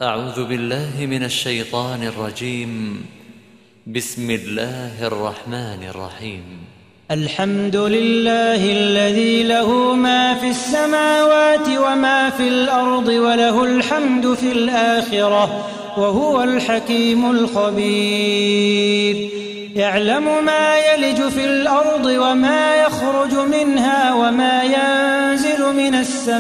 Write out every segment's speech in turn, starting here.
أعوذ بالله من الشيطان الرجيم. بسم الله الرحمن الرحيم. الحمد لله الذي له ما في السماوات وما في الأرض وله الحمد في الآخرة وهو الحكيم الخبير. يعلم ما يلج في الأرض وما يخرج منها وما ينزل من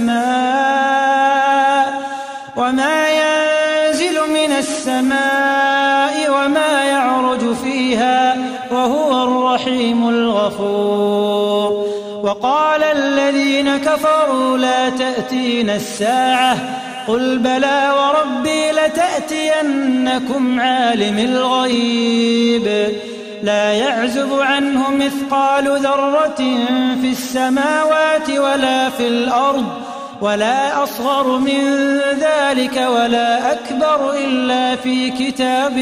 السماء وما يعرج فيها وهو الرحيم الغفور. وقال الذين كفروا لا تأتينا الساعة قل بلى وربي لتأتينكم عالم الغيب لا يعزب عنه مثقال ذرة في السماوات ولا في الأرض ولا أصغر من ذلك ولا أكبر إلا في كتاب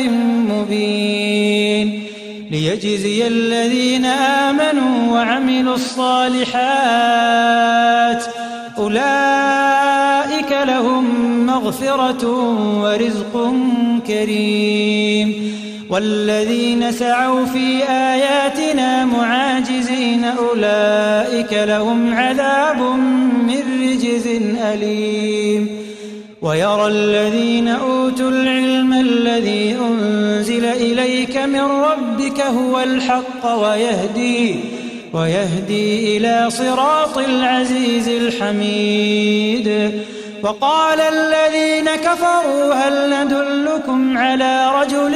مبين ليجزي الذين آمنوا وعملوا الصالحات أولئك لهم مغفرة ورزق كريم. والذين سعوا في آياتنا معاجزين أولئك لهم عذاب من رجز أليم. ويرى الذين أوتوا العلم الذي أنزل إليك من ربك هو الحق ويهدي إلى صراط العزيز الحميد. وقال الذين كفروا هل ندلكم على رجل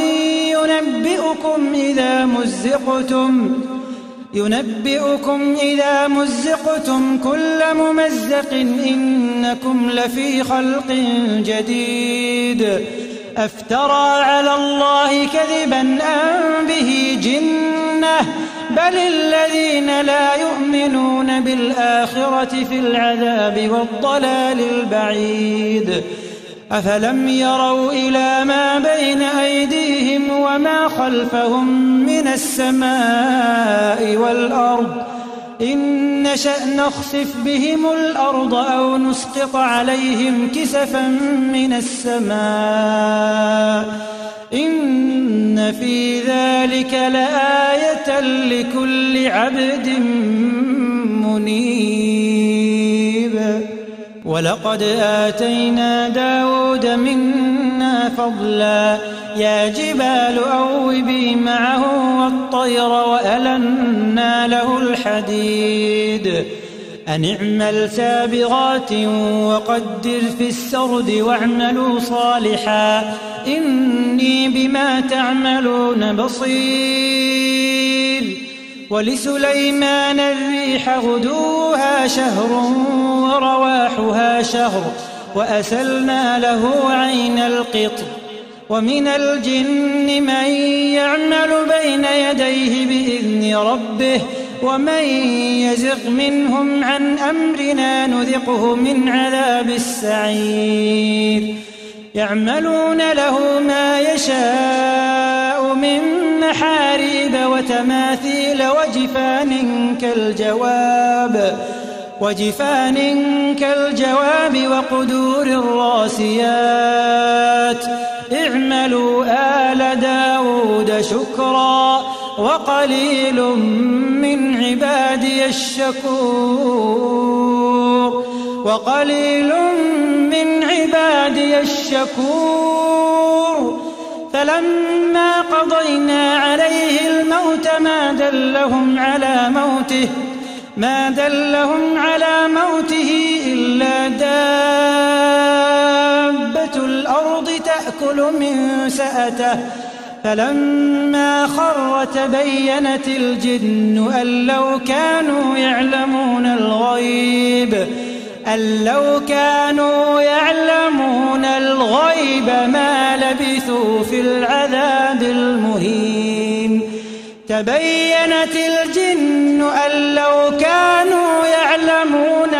ينبئكم إذا مزقتم كل ممزق إنكم لفي خلق جديد أفترى على الله كذبا أم به جنة بل الذين لا يؤمنون بالآخرة في العذاب والضلال البعيد. أفلم يروا إلى ما بين أيديهم وما خلفهم من السماء والأرض إن نشأ نخسف بهم الأرض أو نسقط عليهم كسفا من السماء إن في ذلك لآية لكل عبد منيب. ولقد آتينا داود منا فضلا يا جبال أوبي معه والطير وألنا له الحديد أن اعمل سابغات وقدر في السرد واعملوا صالحا إني بما تعملون بصير. ولسليمان الريح غدوها شهر ورواحها شهر وأسلنا له عين القطر. ومن الجن من يعمل بين يديه بإذن ربه ومن يزغ منهم عن أمرنا نذقه من عذاب السعير. يعملون له ما يشاء من محاريب وتماثيل وجفان كالجواب وقدور الراسيات. اعملوا آل داود شكرا وقليل من عبادي الشكور. فلما قضينا عليه الموت ما دلهم على موته إلا دابة الأرض تأكل من سأته. فلما خر تبينت الجن أن لو كانوا يعلمون الغيب ما لبثوا في العذاب المهين. تبينت الجن أن لو كانوا يعلمون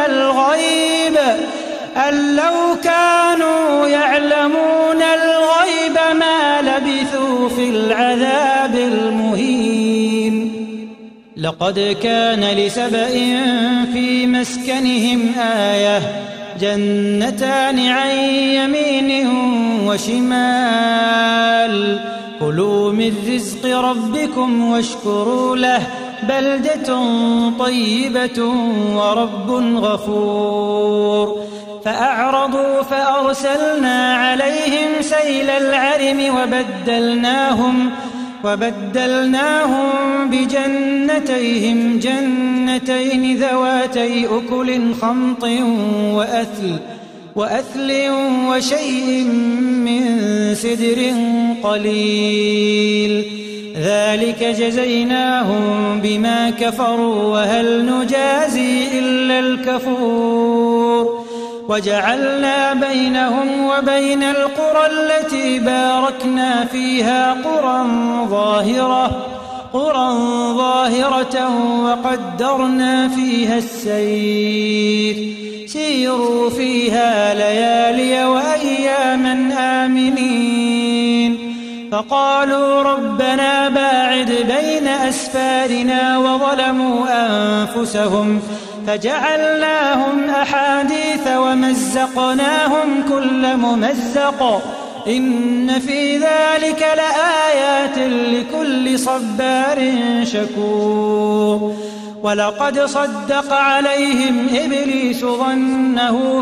الغيب ما لبثوا في العذاب المهين. لقد كان لسبإ في مسكنهم آية جنتان عن يمين وشمال كلوا من رزق ربكم واشكروا له بلدة طيبة ورب غفور فأعرضوا فأرسلنا عليهم سيل العرم وبدلناهم بجنتيهم جنتين ذواتي أكل خمط وأثل وشيء من سدر قليل ذلك جزيناهم بما كفروا وهل نجازي إلا الكفور وجعلنا بينهم وبين القرى التي باركنا فيها قرى ظاهرة وقدرنا فيها السير سيروا فيها ليالي وأياما آمنين فقالوا ربنا باعد بين أسفارنا وظلموا أنفسهم فجعلناهم أحاديث ومزقناهم كل ممزق إن في ذلك لآيات لكل صبار شكور ولقد صدق عليهم إبليس ظنه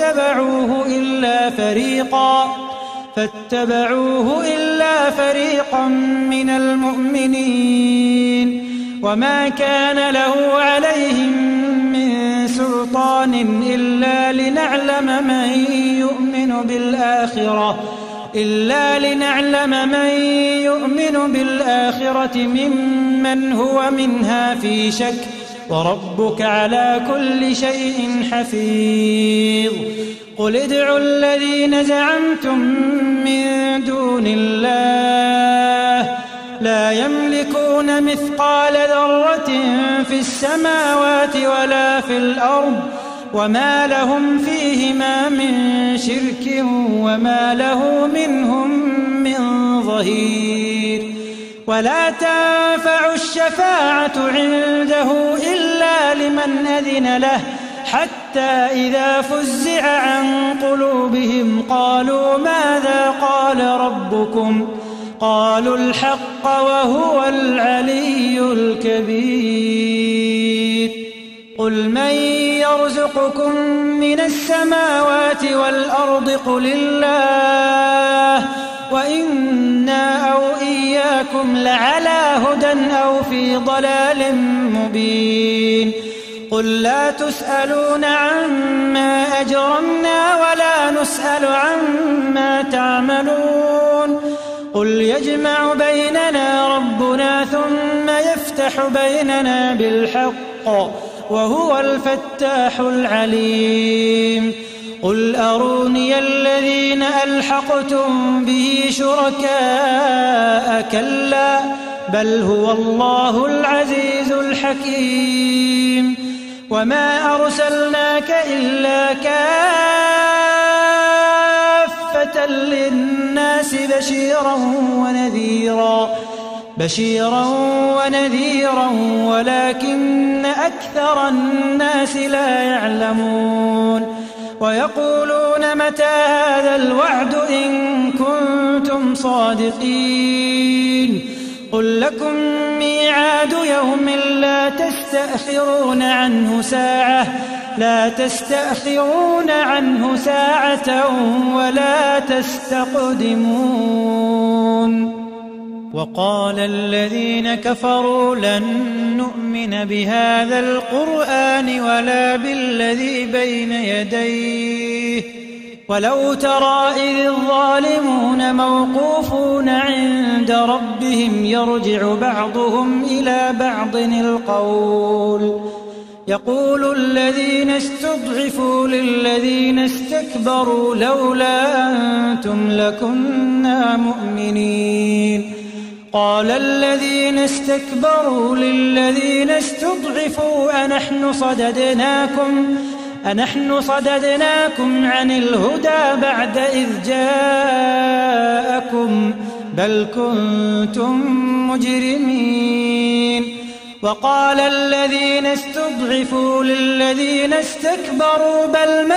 فاتبعوه إلا فريقا من المؤمنين وما كان له عليهم من سلطان إلا لنعلم من يؤمن بالآخرة ممن هو منها في شك وربك على كل شيء حفيظ قل ادعوا الذين زعمتم من دون الله لا يملكون مثقال ذرة في السماوات ولا في الأرض وما لهم فيهما من شرك وما له منهم من ظهير ولا تنفع الشفاعة عنده إلا لمن أذن له حتى إذا فزع عن قلوبهم قالوا ماذا قال ربكم قالوا الحق وهو العلي الكبير قل من يرزقكم من السماوات والأرض قل الله وإنا أو إياكم لعلى هدى أو في ضلال مبين قل لا تسألون عما أجرمنا ولا نسأل عما تعملون قل يجمع بيننا ربنا ثم يفتح بيننا بالحق وهو الفتاح العليم قل أروني الذين ألحقتم به شركاء كلا بل هو الله العزيز الحكيم وما أرسلناك إلا كافة للناس بشيرا ونذيرا ولكن أكثر الناس لا يعلمون ويقولون متى هذا الوعد إن كنتم صادقين قل لكم ميعاد يوم لا تستأخرون عنه ساعة ولا تستقدمون وقال الذين كفروا لن نؤمن بهذا القرآن ولا بالذي بين يديه ولو ترى إذ الظالمون موقوفون عند ربهم يرجع بعضهم إلى بعض القول يقول الذين استضعفوا للذين استكبروا لولا أنتم لكنا مؤمنين قال الذين استكبروا للذين استضعفوا أنحن صددناكم عن الهدى بعد إذ جاءكم بل كنتم مجرمين وقال الذين استضعفوا استضعفوا للذين استكبروا بل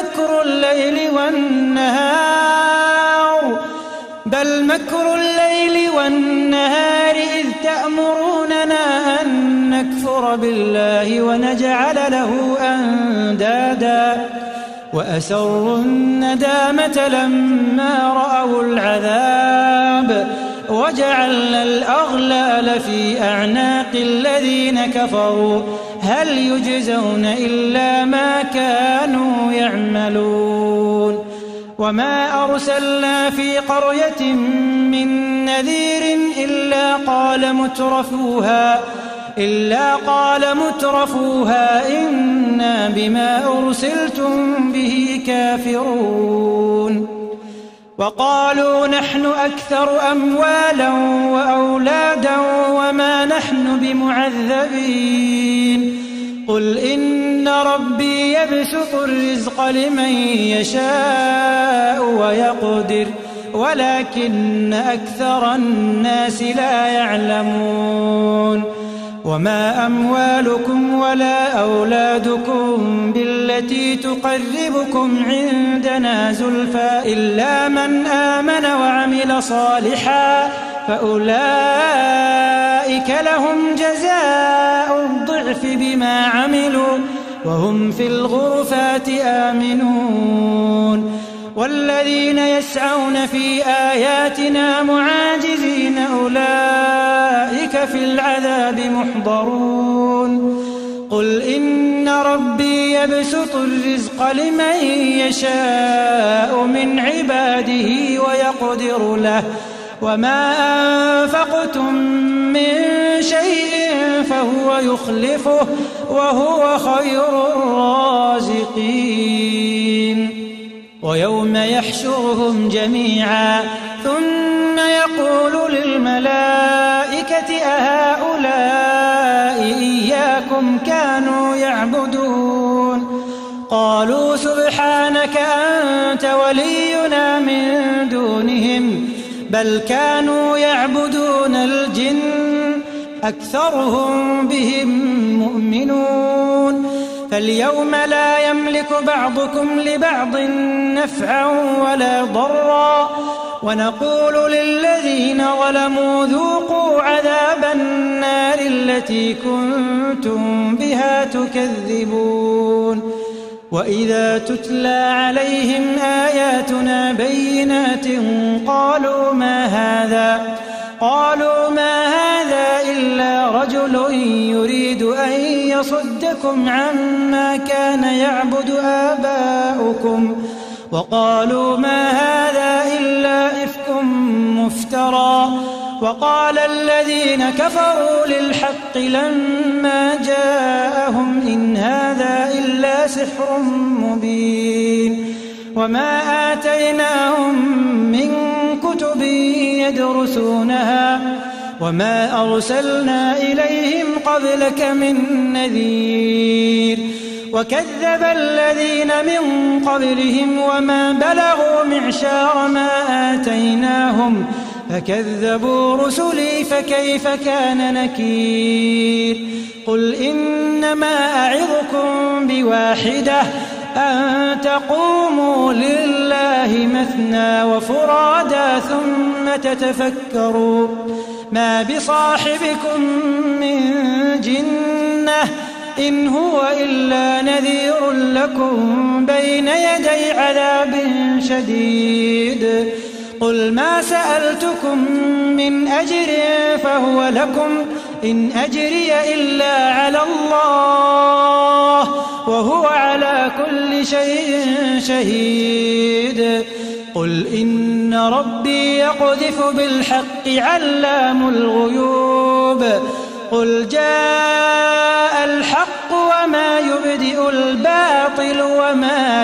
مكر الليل والنهار إذ تأمروننا أن نكفر بالله ونجعل له أندادا وأسروا الندامة لما رأوا العذاب وجعلنا الأغلال في أعناق الذين كفروا هل يجزون إلا ما كانوا يعملون وما أرسلنا في قرية من نذير إلا قال مترفوها إنا بما أرسلتم به كافرون وقالوا نحن أكثر أموالا وأولادا وما نحن بمعذبين قل إن ربي يبسط الرزق لمن يشاء ويقدر ولكن أكثر الناس لا يعلمون وما أموالكم ولا أولادكم بالتي تقربكم عندنا زلفى إلا من آمن وعمل صالحا فأولئك لهم جزاء الضعف بما عملوا وهم في الغرفات آمنون والذين يسعون في آياتنا معاجزين أولئك في العذاب محضرون قل إن ربي يبسط الرزق لمن يشاء من عباده ويقدر له وما أنفقتم من شيء فهو يخلفه وهو خير الرازقين ويوم يحشرهم جميعا ثم يقول للملائكة أهؤلاء إياكم كانوا يعبدون قالوا سبحانك أنت ولينا من دونهم بل كانوا يعبدون الجن أكثرهم بهم مؤمنون فاليوم لا يملك بعضكم لبعض نفعا ولا ضرا ونقول للذين ظلموا ذوقوا عذاب النار التي كنتم بها تكذبون وإذا تتلى عليهم آياتنا بينات قالوا ما هذا إلا رجل يريد أن يصدكم عما كان يعبد آباؤكم وقالوا ما هذا إلا إفك مفترى وقال الذين كفروا للحق لما جاءهم إن هذا إلا سحر مبين وما آتيناهم من كتب يدرسونها وما أرسلنا إليهم قبلك من نذير وكذب الذين من قبلهم وما بلغوا معشار ما آتيناهم فكذبوا رسلي فكيف كان نكير قل إنما أعظكم بواحدة أن تقوموا لله مثنى وفرادا ثم تتفكروا ما بصاحبكم من جنة إن هو إلا نذير لكم بين يدي عذاب شديد قل ما سألتكم من أجر فهو لكم إن أجري إلا على الله وهو على كل شيء شهيد قل إن ربي يقذف بالحق علام الغيوب قل جاء الحق وما يبدئ الباطل وما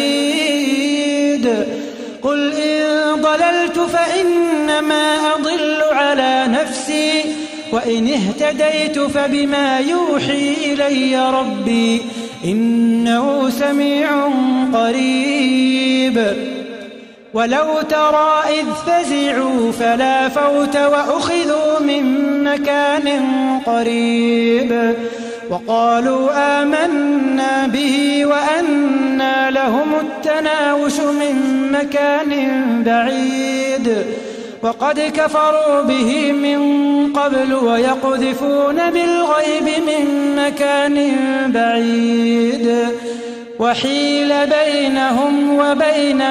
يعيد قل إن ضللت فإنما أضل على نفسي وإن اهتديت فبما يوحي إلي ربي إنه سميع قريب ولو ترى إذ فزعوا فلا فوت وأخذوا من مكان قريب وقالوا آمنا به وأنى لهم التناوش من مكان بعيد وقد كفروا به من قبل ويقذفون بالغيب من مكان بعيد وحيل بينهم وبين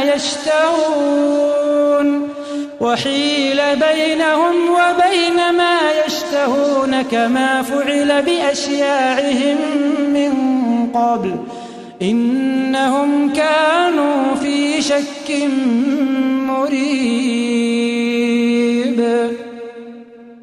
ما يشتهون كما فعل بأشياعهم من قبل إنهم كانوا في شك مريب.